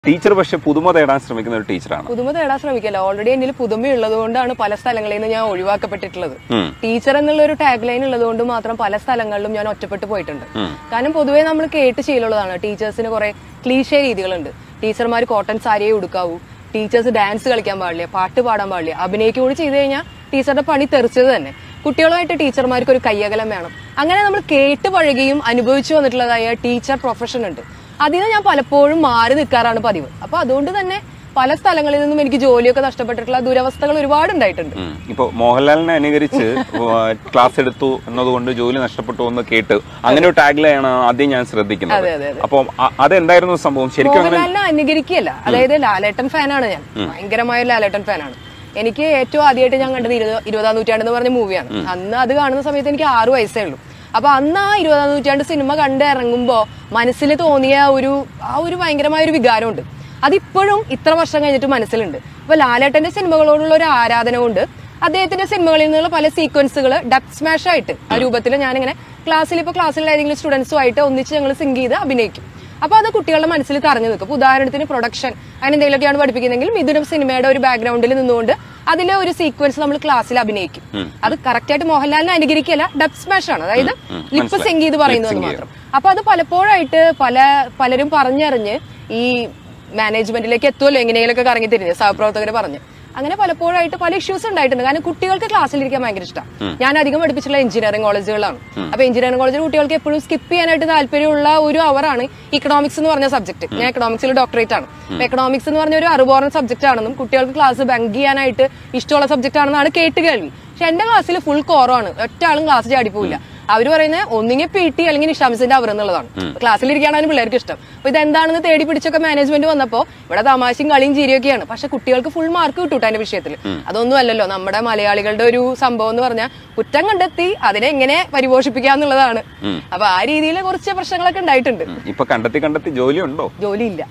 Teacher പക്ഷെ പുതുമ തേടാൻ ശ്രമിക്കുന്ന ഒരു ടീച്ചറാണ്. പുതുമ തേടാൻ ശ്രമിക്കല്ല, ഓൾറെഡി എന്നിൽ പുതുമയുള്ളത് കൊണ്ടാണ് പല സ്ഥലങ്ങളിൽ നിന്ന് ഞാൻ ഒഴിവാക്കപ്പെട്ടിട്ടുള്ളത്. ടീച്ചർ എന്നുള്ള ഒരു ടാഗ് ലൈൻ ഉള്ളത് കൊണ്ട് മാത്രം പല സ്ഥലങ്ങളിലും ഞാൻ ഒറ്റപ്പെട്ടു പോയിട്ടുണ്ട്. കാരണം പൊതുവേ നമ്മൾ കേട്ട് ശീലമുള്ളതാണ്, ടീച്ചേഴ്സിന് കുറെ ക്ലീഷേ രീതികളുണ്ട്. ടീച്ചർമാർ കോട്ടൺ സാരിയെ ഉടുക്കാവൂ, ടീച്ചേഴ്സ് ഡാൻസ് കളിക്കാൻ പാടില്ല, പാട്ട് പാടാൻ പാടില്ല, അഭിനയിക്കുക കൂടി ചെയ്തു കഴിഞ്ഞാൽ ടീച്ചറുടെ പണി തെറിച്ചത് തന്നെ. കുട്ടികളുമായിട്ട് ടീച്ചർമാർക്ക് ഒരു കയ്യകലം വേണം. അങ്ങനെ നമ്മൾ കേട്ട് പഴകിയും അനുഭവിച്ചു വന്നിട്ടുള്ളതായ ടീച്ചർ പ്രൊഫഷൻ ഉണ്ട്. അതിന് ഞാൻ പലപ്പോഴും മാറി നിൽക്കാറാണ് പതിവ്. അപ്പൊ അതുകൊണ്ട് തന്നെ പല സ്ഥലങ്ങളിൽ നിന്നും എനിക്ക് ജോലിയൊക്കെ നഷ്ടപ്പെട്ടിട്ടുള്ള ദുരവസ്ഥകൾ ഒരുപാട് ഉണ്ടായിട്ടുണ്ട്. ഇപ്പൊ മോഹൻലാലിനെ അനുകരിച്ച് ക്ലാസ് എടുത്തു എന്നതുകൊണ്ട് ജോലി നഷ്ടപ്പെട്ടു എന്ന് കേട്ട് അങ്ങനെ ഒരു ടാഗിലാണ് ആദ്യം ഞാൻ ശ്രദ്ധിക്കുന്നത്. അപ്പൊ അതെന്തായിരുന്നു സംഭവം? ശരിക്കും മോഹൻലാലിനെ അനുകരിക്കുകയല്ല, അതായത് ലാലേട്ടൻ ഫാനാണ് ഞാൻ, ഭയങ്കരമായ ലാലേട്ടൻ ഫാനാണ്. എനിക്ക് ഏറ്റവും ആദ്യമായിട്ട് ഞാൻ കണ്ടത് 20-ാം നൂറ്റാണ്ട് എന്ന് പറഞ്ഞ മൂവിയാണ്. അന്ന് അത് കാണുന്ന സമയത്ത് എനിക്ക് 6 വയസ്സേ ഉള്ളൂ. അപ്പൊ അന്ന് ആ 20-ാം നൂറ്റാണ്ട് സിനിമ കണ്ട് ഇറങ്ങുമ്പോ മനസ്സിൽ തോന്നിയ ആ ഒരു ഭയങ്കരമായ ഒരു വികാരമുണ്ട്. അതിപ്പോഴും ഇത്ര വർഷം കഴിഞ്ഞിട്ട് മനസ്സിലുണ്ട്. അപ്പൊ ലാലേട്ടന്റെ സിനിമകളോടുള്ള ഒരു ആരാധന കൊണ്ട് അദ്ദേഹത്തിന്റെ സിനിമകളിൽ നിന്നുള്ള പല സീക്വൻസുകൾ ഡബ് സ്മാഷ് ആയിട്ട് ആ രൂപത്തിൽ ഞാനിങ്ങനെ ക്ലാസ്സിൽ ഏതെങ്കിലും സ്റ്റുഡൻസുമായിട്ട് ഒന്നിച്ച് ഞങ്ങൾ സിങ്ക് ചെയ്ത് അഭിനയിക്കും. അപ്പൊ അത് കുട്ടികളുടെ മനസ്സിൽ തറഞ്ഞു നിൽക്കും. ഇപ്പൊ ഉദാഹരണത്തിന് പ്രൊഡക്ഷൻ അങ്ങനെ എന്തെങ്കിലുമൊക്കെയാണ് പഠിപ്പിക്കുന്നെങ്കിൽ മിഥുനം സിനിമയുടെ ഒരു ബാക്ക്ഗ്രൗണ്ടിൽ നിന്നുകൊണ്ട് അതിലെ ഒരു സീക്വൻസ് നമ്മൾ ക്ലാസ്സിൽ അഭിനയിക്കും. അത് കറക്റ്റ് ആയിട്ട് മോഹൻലാലിനെ അനുകരിക്കല്ല, ഡബ് സ്മാഷ് ആണ്, അതായത് ലിപ്പ് സിങ്ക് ചെയ്ത് പറയുന്നത് മാത്രം. അപ്പൊ അത് പലപ്പോഴായിട്ട് പലരും പറഞ്ഞറിഞ്ഞ് ഈ മാനേജ്മെന്റിലേക്ക് എത്തുമല്ലോ എങ്ങനെയെങ്കിലൊക്കെ കറങ്ങി തിരിഞ്ഞ് സഹപ്രവർത്തകര് പറഞ്ഞ് അങ്ങനെ പലപ്പോഴായിട്ട് പല ഇഷ്യൂസ് ഉണ്ടായിട്ടുണ്ട്. കാരണം കുട്ടികൾക്ക് ക്ലാസ്സിലിരിക്കാൻ ഭയങ്കര ഇഷ്ടമാണ്. ഞാൻ അധികം പഠിപ്പിച്ചിട്ടുള്ള എഞ്ചിനീയറിംഗ് കോളേജുകളാണ്. അപ്പൊ എഞ്ചിനീയറിംഗ് കോളേജിൽ കുട്ടികൾക്ക് എപ്പോഴും സ്കിപ്പ് ചെയ്യാനായിട്ട് താല്പര്യമുള്ള ഒരു അവറാണ് ഇക്കണോമിക്സ് എന്ന് പറഞ്ഞ സബ്ജക്ട്. ഞാൻ എക്കണോമിക്സിൽ ഡോക്ടറേറ്റ് ആണ്. എക്കണോമിക്സ് എന്ന് പറഞ്ഞ ഒരു അറിവോർന്ന സബ്ജക്ട് ആണെന്നും കുട്ടികൾക്ക് ക്ലാസ് ബങ്ക് ചെയ്യാനായിട്ട് ഇഷ്ടമുള്ള സബ്ജക്ട് ആണെന്നാണ് കേട്ട് കേൾവി. പക്ഷെ എന്റെ ക്ലാസ്സിൽ ഫുൾ കോറമാണ്, ഒറ്റ ആളും ക്ലാസ് ചാടിപ്പോയില്ല. അവര് പറയുന്നത് ഒന്നിങ്ങനെ PT അല്ലെങ്കിൽ നിഷാമിസിന്റെ അവർ എന്നുള്ളതാണ്. ക്ലാസ്സിലിരിക്കാനാണ് പിള്ളേർക്ക് ഇഷ്ടം. അപ്പൊ ഇതെന്താണെന്ന് തേടി പിടിച്ചൊക്കെ മാനേജ്മെന്റ് വന്നപ്പോ ഇവിടെ തമാശയും കളിയും ചിരിയൊക്കെയാണ്. പക്ഷെ കുട്ടികൾക്ക് ഫുൾ മാർക്ക് കിട്ടൂട്ടോ അതിന്റെ വിഷയത്തിൽ. അതൊന്നും അല്ലല്ലോ നമ്മുടെ മലയാളികളുടെ ഒരു സംഭവം എന്ന് പറഞ്ഞാൽ കുറ്റം കണ്ടെത്തി അതിനെ എങ്ങനെ പരിപോഷിപ്പിക്കാന്നുള്ളതാണ്. അപ്പൊ ആ രീതിയിൽ കുറച്ച് പ്രശ്നങ്ങളൊക്കെ ഉണ്ടായിട്ടുണ്ട്. ഇപ്പൊ കണ്ടെത്തി ജോലി ഉണ്ടോ? ജോലിയില്ല.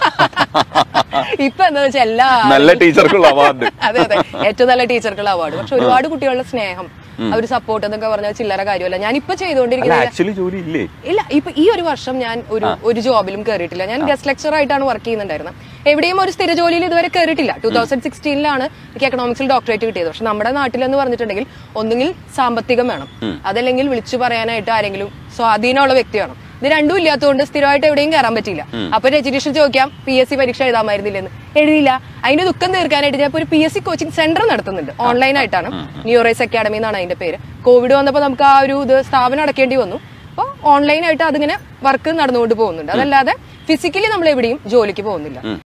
ഇപ്പൊ എന്താ വെച്ചാൽ എല്ലാ നല്ല ടീച്ചർക്കുള്ള അവാർഡ്, അതെ ഏറ്റവും നല്ല ടീച്ചർക്കുള്ള അവാർഡ്. പക്ഷെ ഒരുപാട് കുട്ടികളുടെ സ്നേഹം, ഒരു സപ്പോർട്ട് എന്നൊക്കെ പറഞ്ഞാൽ ചില്ലറ കാര്യമല്ല. ഞാൻ ഇപ്പൊ ചെയ്തുകൊണ്ടിരിക്കുന്നത് ഇല്ല. ഇപ്പൊ ഈ ഒരു വർഷം ഞാൻ ഒരു ജോബിലും കയറിയിട്ടില്ല. ഞാൻ ഗസ്റ്റ് ലെക്ചർ ആയിട്ടാണ് വർക്ക് ചെയ്യുന്നുണ്ടായിരുന്നത്. എവിടെയും ഒരു സ്ഥിര ജോലിയിൽ ഇതുവരെ കയറിയിട്ടില്ല. 2016 എനിക്ക് എക്കണോമിക്സിൽ ഡോക്ടറേറ്റ് കിട്ടിയത്. പക്ഷെ നമ്മുടെ നാട്ടിലെന്ന് പറഞ്ഞിട്ടുണ്ടെങ്കിൽ ഒന്നുകിൽ സാമ്പത്തികം വേണം, അതല്ലെങ്കിൽ വിളിച്ചു പറയാനായിട്ട് ആരെങ്കിലും സ്വാധീനമുള്ള വ്യക്തി വേണം. ഇത് രണ്ടും ഇല്ലാത്തതുകൊണ്ട് സ്ഥിരമായിട്ട് എവിടെയും കയറാൻ പറ്റില്ല. അപ്പൊ രജിസ്ട്രേഷൻ ചോദിക്കാം, PSC പരീക്ഷ എഴുതാമായിരുന്നില്ലെന്ന്. എഴുതിയില്ല. അതിന്റെ ദുഃഖം തീർക്കാനായിട്ട് ഞാൻ ഒരു PSC കോച്ചിങ് സെന്റർ നടത്തുന്നുണ്ട്. ഓൺലൈനായിട്ടാണ്, ന്യൂറൈസ് അക്കാഡമി എന്നാണ് അതിന്റെ പേര്. കോവിഡ് വന്നപ്പോൾ നമുക്ക് ആ ഒരു സ്ഥാപനം അടക്കേണ്ടി വന്നു. അപ്പോൾ ഓൺലൈനായിട്ട് അതിങ്ങനെ വർക്ക് നടന്നുകൊണ്ട് പോകുന്നുണ്ട്. അതല്ലാതെ ഫിസിക്കലി നമ്മൾ എവിടെയും ജോലിക്ക് പോകുന്നില്ല.